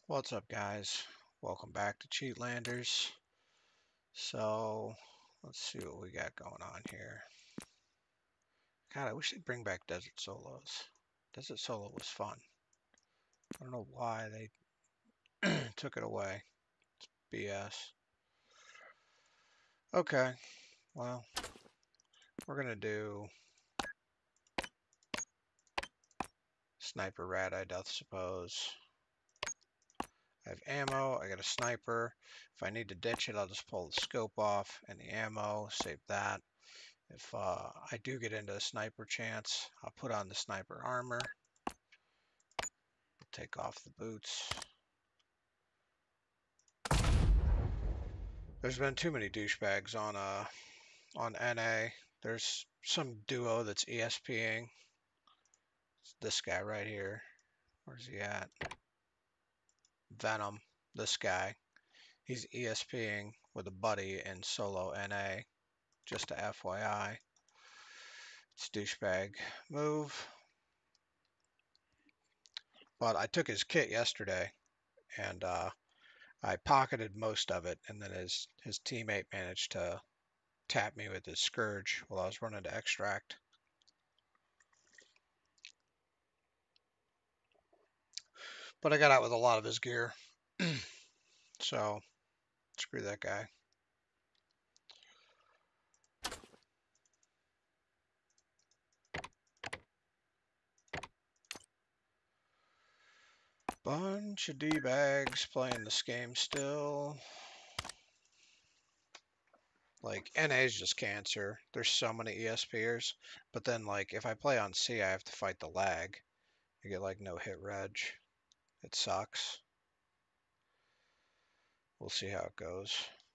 What's up, guys? Welcome back to Cheatlanders. So, let's see what we got going on here. God, I wish they'd bring back Desert Solos. Desert Solo was fun. I don't know why they took it away. BS. Okay, well, we're gonna do Sniper Rat, I doth suppose. I have ammo, I got a sniper. If I need to ditch it, I'll just pull the scope off and the ammo, save that. If I do get into a sniper chance, I'll put on the sniper armor, take off the boots. There's been too many douchebags on NA. There's some duo that's ESPing. It's this guy right here. Where's he at? Venom. This guy. He's ESPing with a buddy in solo NA. Just a FYI. It's douchebag move. But I took his kit yesterday and I pocketed most of it, and then his teammate managed to tap me with his Scourge while I was running to extract. But I got out with a lot of his gear. So, screw that guy. Bunch of D-bags playing this game still. Like, NA is just cancer. There's so many ESPers. But then, like, if I play on C, I have to fight the lag. You get, like, no hit reg. It sucks. We'll see how it goes.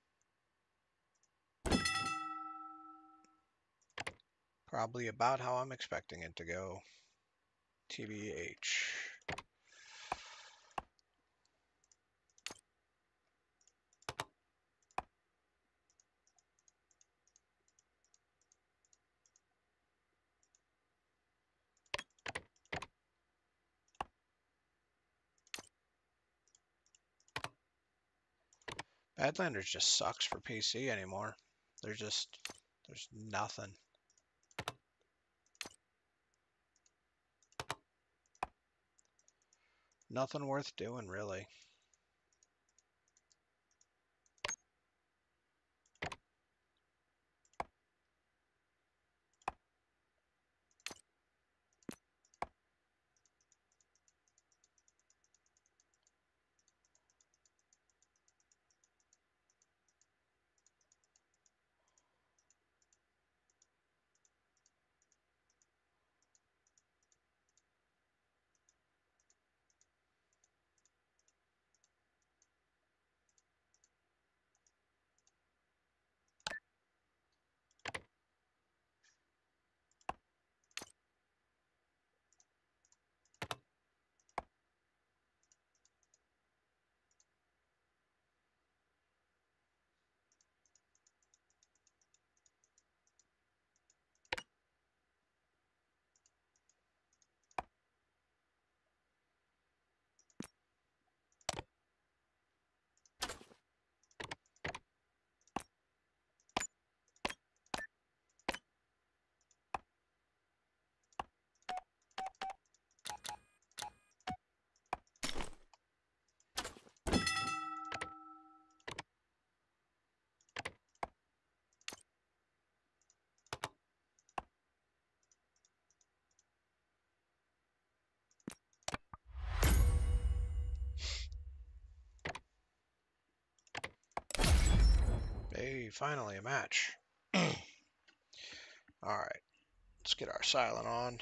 Probably about how I'm expecting it to go. TBH. Badlanders just sucks for PC anymore. There's nothing. Nothing worth doing, really. Hey, finally a match. Alright, let's get our silent on.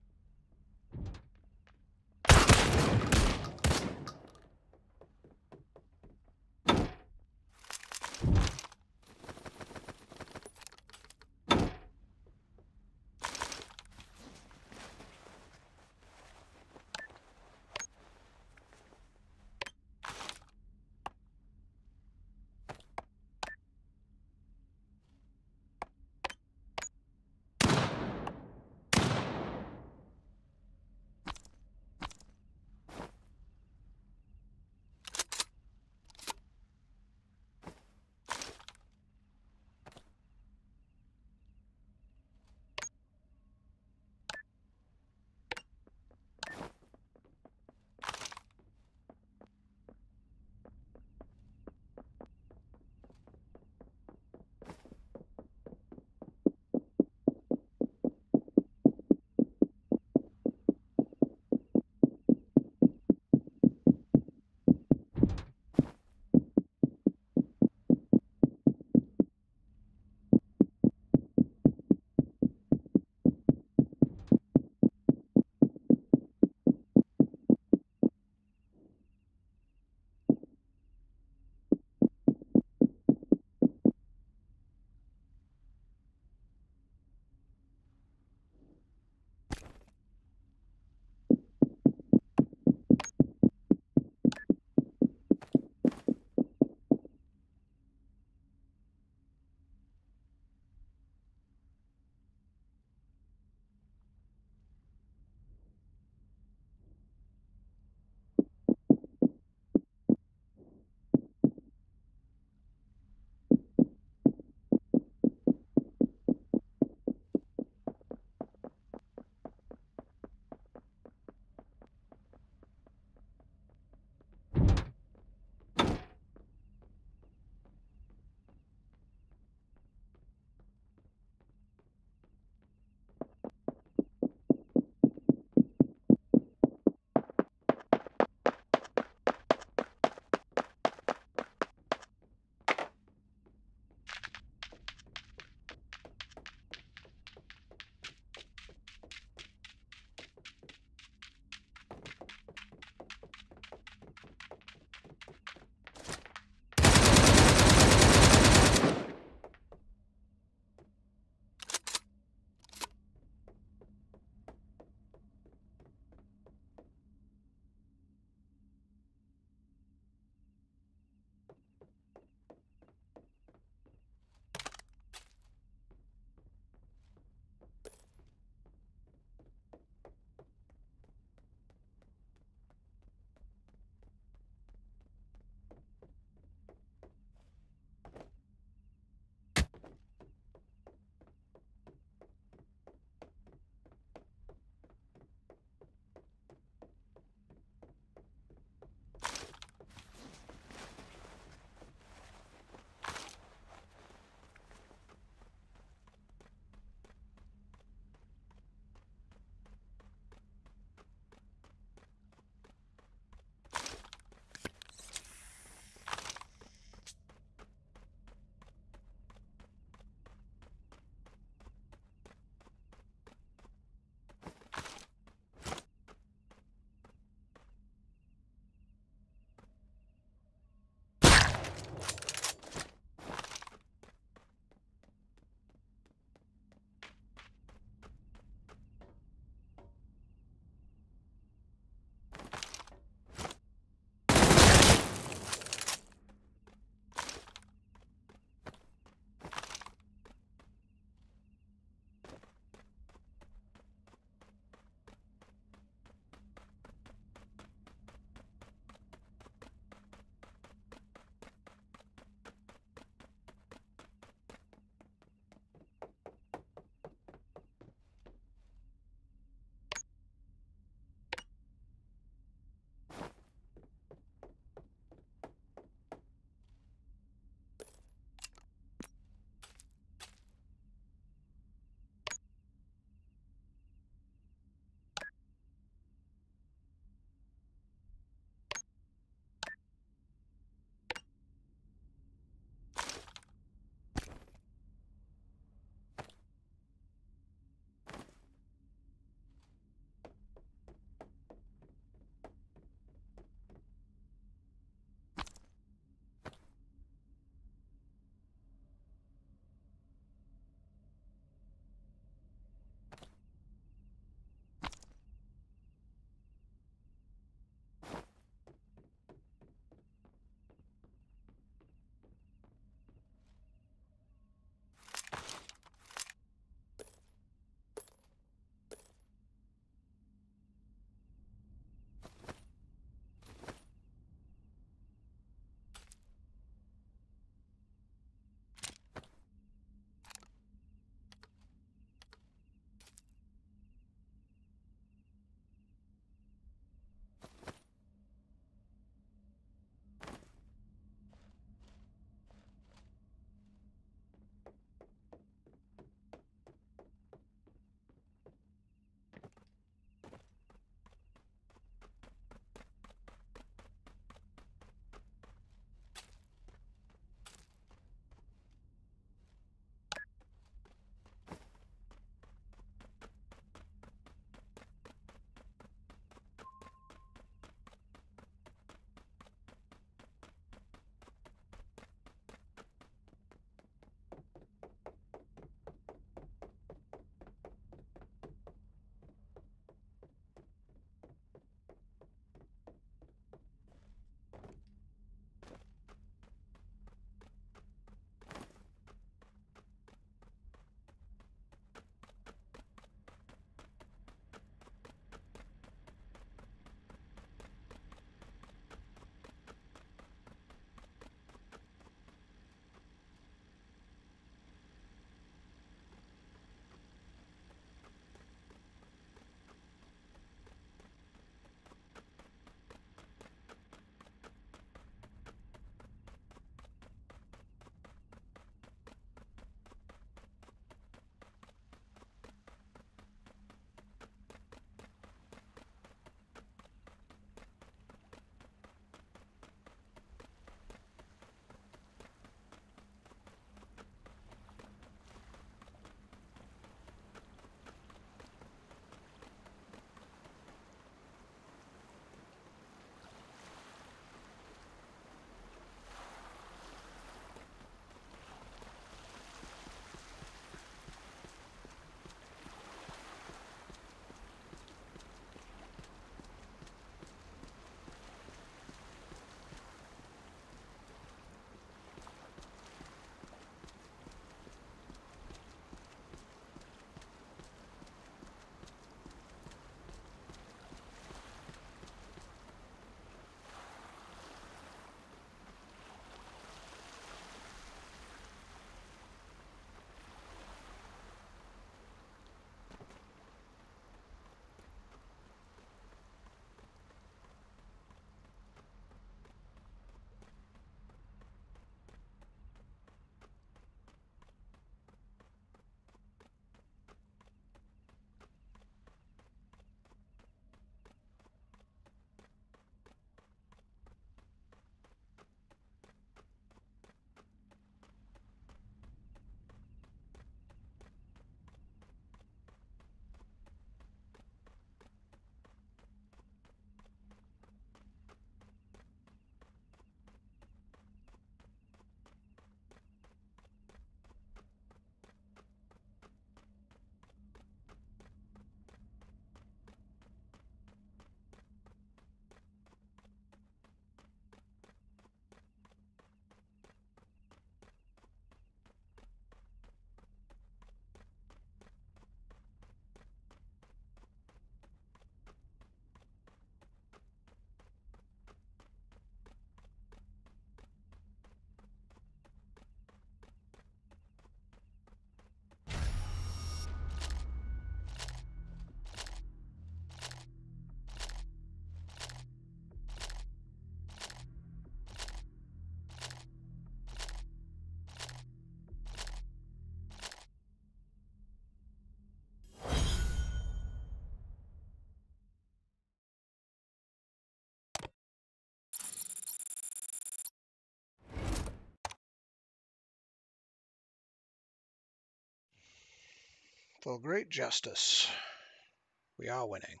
For great justice. We are winning.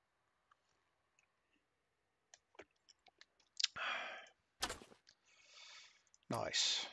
Nice.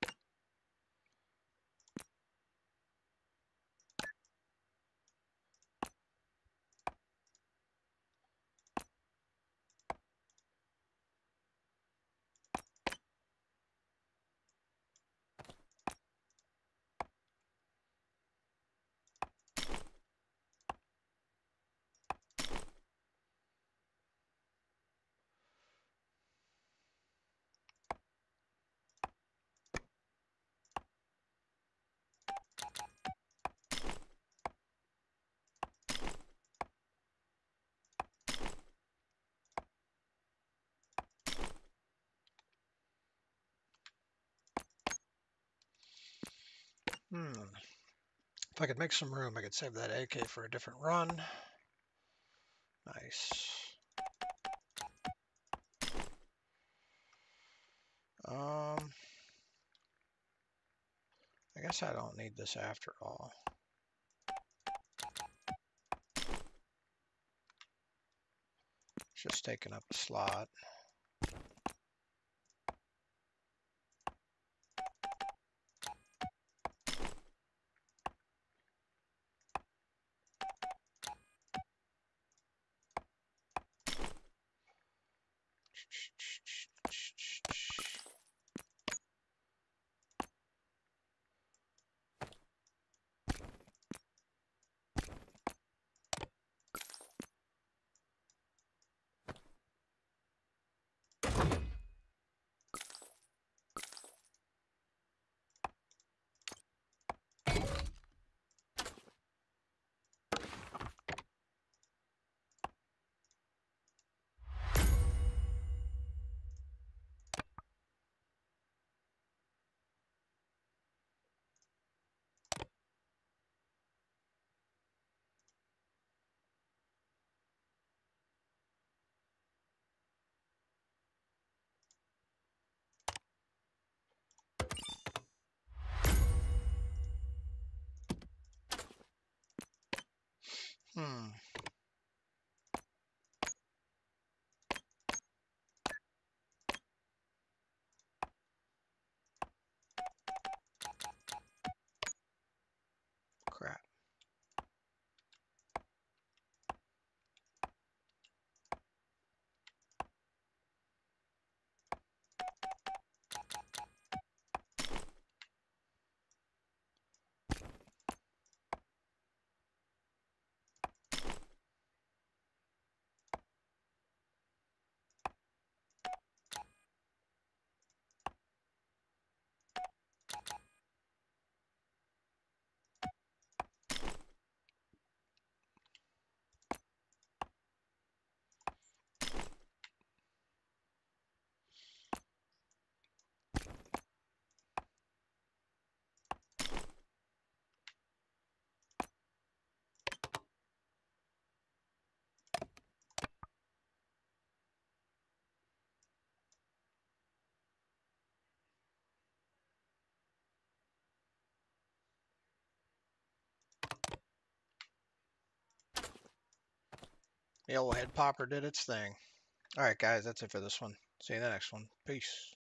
If I could make some room, I could save that AK for a different run. Nice. I guess I don't need this after all. It's just taking up a slot. Crap. Yellowhead Popper did its thing. All right, guys, that's it for this one. See you in the next one. Peace.